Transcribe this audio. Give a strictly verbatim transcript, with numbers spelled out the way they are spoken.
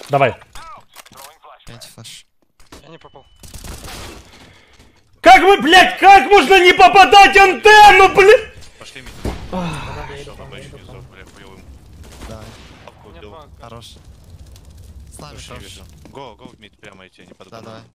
Давай. пять флеш. Я не попал. Как вы, блядь, как можно не попадать антенну, блядь? Пошли мид. Да, я Всё, иду, баба я еще иду, не да. сдох, бля, хуёвым. Давай. Папку Мне убил. флаг. Хорош. С нами Вообще не хорош. вижу. Го, го в мид прямо идти, не Да, подгоняй. давай.